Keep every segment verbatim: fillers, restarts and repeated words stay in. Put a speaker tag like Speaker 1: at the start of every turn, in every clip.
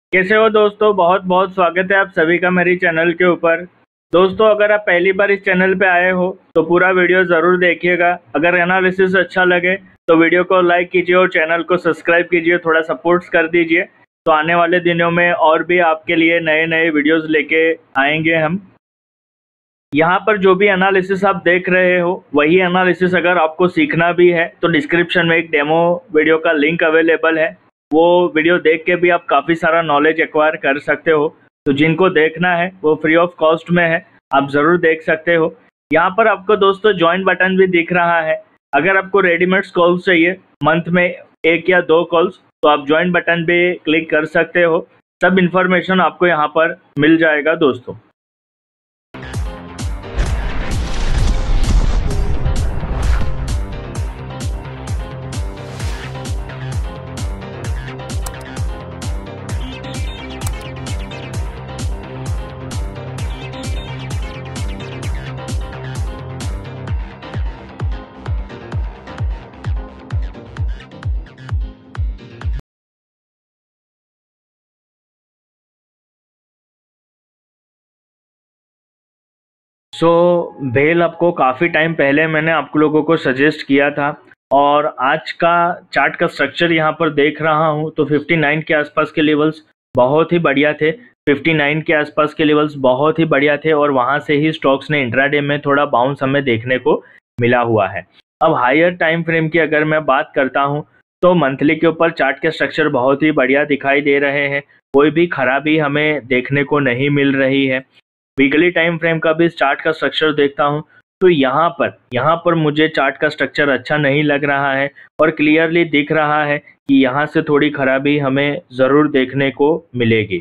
Speaker 1: कैसे हो दोस्तों। बहुत बहुत स्वागत है आप सभी का मेरी चैनल के ऊपर। दोस्तों अगर आप पहली बार इस चैनल पे आए हो तो पूरा वीडियो ज़रूर देखिएगा। अगर एनालिसिस अच्छा लगे तो वीडियो को लाइक कीजिए और चैनल को सब्सक्राइब कीजिए, थोड़ा सपोर्ट्स कर दीजिए। तो आने वाले दिनों में और भी आपके लिए नए नए वीडियोस लेके आएंगे हम। यहाँ पर जो भी एनालिसिस आप देख रहे हो वही एनालिसिस अगर आपको सीखना भी है तो डिस्क्रिप्शन में एक डेमो वीडियो का लिंक अवेलेबल है। वो वीडियो देख के भी आप काफ़ी सारा नॉलेज एक्वायर कर सकते हो। तो जिनको देखना है वो फ्री ऑफ कॉस्ट में है, आप ज़रूर देख सकते हो। यहाँ पर आपको दोस्तों ज्वाइन बटन भी दिख रहा है। अगर आपको रेडीमेड कॉल्स चाहिए मंथ में एक या दो कॉल्स तो आप ज्वाइन बटन पे क्लिक कर सकते हो। सब इन्फॉर्मेशन आपको यहाँ पर मिल जाएगा दोस्तों। सो so, भेल आपको काफ़ी टाइम पहले मैंने आप लोगों को सजेस्ट किया था और आज का चार्ट का स्ट्रक्चर यहाँ पर देख रहा हूँ तो उनसठ के आसपास के लेवल्स बहुत ही बढ़िया थे। उनसठ के आसपास के लेवल्स बहुत ही बढ़िया थे और वहाँ से ही स्टॉक्स ने इंट्राडे में थोड़ा बाउंस हमें देखने को मिला हुआ है। अब हायर टाइम फ्रेम की अगर मैं बात करता हूँ तो मंथली के ऊपर चार्ट के स्ट्रक्चर बहुत ही बढ़िया दिखाई दे रहे हैं, कोई भी खराबी हमें देखने को नहीं मिल रही है। वीकली टाइम फ्रेम का भी चार्ट का स्ट्रक्चर देखता हूं तो यहाँ पर यहाँ पर मुझे चार्ट का स्ट्रक्चर अच्छा नहीं लग रहा है और क्लियरली दिख रहा है कि यहाँ से थोड़ी खराबी हमें ज़रूर देखने को मिलेगी।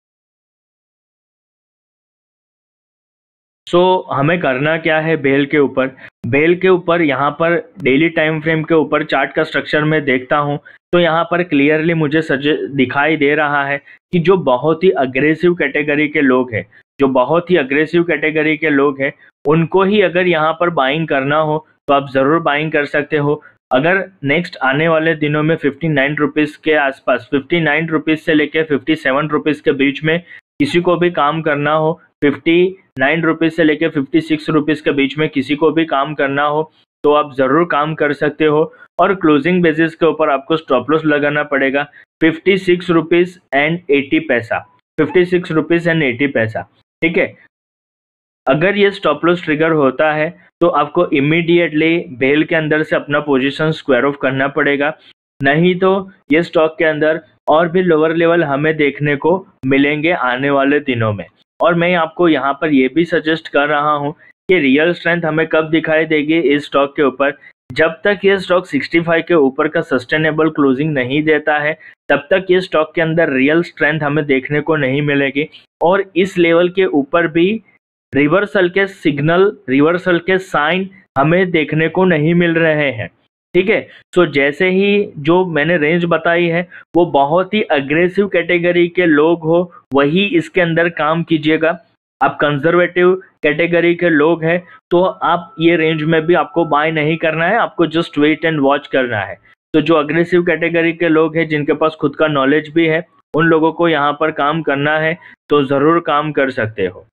Speaker 1: सो so, हमें करना क्या है बेल के ऊपर बेल के ऊपर यहाँ पर डेली टाइम फ्रेम के ऊपर चार्ट का स्ट्रक्चर में देखता हूँ तो यहाँ पर क्लियरली मुझे सजे दिखाई दे रहा है कि जो बहुत ही अग्रेसिव कैटेगरी के लोग हैं जो बहुत ही अग्रेसिव कैटेगरी के लोग हैं उनको ही अगर यहाँ पर बाइंग करना हो तो आप ज़रूर बाइंग कर सकते हो। अगर नेक्स्ट आने वाले दिनों में फिफ्टी नाइन रुपीज़ के आसपास फिफ्टी नाइन रुपीज़ से लेके फिफ्टी सेवन रुपीज़ के बीच में किसी को भी काम करना हो, फिफ्टी नाइन रुपीज़ से लेके फिफ्टी सिक्स रुपीज़ के बीच में किसी को भी काम करना हो तो आप ज़रूर काम कर सकते हो। और क्लोजिंग बेसिस के ऊपर आपको स्टॉप लॉस लगाना पड़ेगा fifty six rupees and eighty paisa fifty six rupees and eighty paisa ठीक है। अगर ये स्टॉप लॉस ट्रिगर होता है तो आपको इमीडिएटली बेल के अंदर से अपना पोजीशन स्क्वायर ऑफ करना पड़ेगा, नहीं तो ये स्टॉक के अंदर और भी लोअर लेवल हमें देखने को मिलेंगे आने वाले दिनों में। और मैं आपको यहाँ पर ये भी सजेस्ट कर रहा हूँ कि रियल स्ट्रेंथ हमें कब दिखाई देगी इस स्टॉक के ऊपर, जब तक ये स्टॉक सिक्सटी फाइव के ऊपर का सस्टेनेबल क्लोजिंग नहीं देता है तब तक ये स्टॉक के अंदर रियल स्ट्रेंथ हमें देखने को नहीं मिलेगी। और इस लेवल के ऊपर भी रिवर्सल के सिग्नल रिवर्सल के साइन हमें देखने को नहीं मिल रहे हैं ठीक है। सो जैसे ही जो मैंने रेंज बताई है वो बहुत ही अग्रेसिव कैटेगरी के लोग हो वही इसके अंदर काम कीजिएगा। आप कंजर्वेटिव कैटेगरी के लोग हैं तो आप ये रेंज में भी आपको बाय नहीं करना है, आपको जस्ट वेट एंड वॉच करना है। तो जो अग्रेसिव कैटेगरी के लोग हैं जिनके पास खुद का नॉलेज भी है उन लोगों को यहाँ पर काम करना है तो ज़रूर काम कर सकते हो।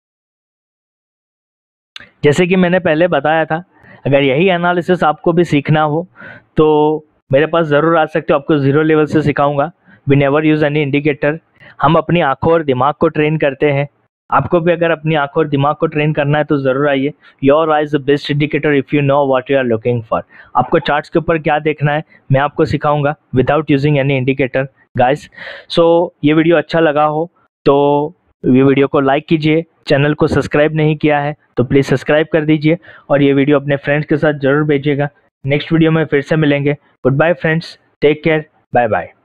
Speaker 1: जैसे कि मैंने पहले बताया था अगर यही एनालिसिस आपको भी सीखना हो तो मेरे पास ज़रूर आ सकते हो, आपको ज़ीरो लेवल से सिखाऊंगा। We never use any indicator, हम अपनी आंखों और दिमाग को ट्रेन करते हैं। आपको भी अगर अपनी आंखों और दिमाग को ट्रेन करना है तो ज़रूर आइए। Your eyes the best indicator if you know what you are looking for. आपको चार्ट्स के ऊपर क्या देखना है मैं आपको सिखाऊंगा without using any indicator guys. So ये वीडियो अच्छा लगा हो तो ये वीडियो को लाइक कीजिए, चैनल को सब्सक्राइब नहीं किया है तो प्लीज़ सब्सक्राइब कर दीजिए और ये वीडियो अपने फ्रेंड्स के साथ ज़रूर भेजिएगा। नेक्स्ट वीडियो में फिर से मिलेंगे। Good bye friends, take care, bye bye.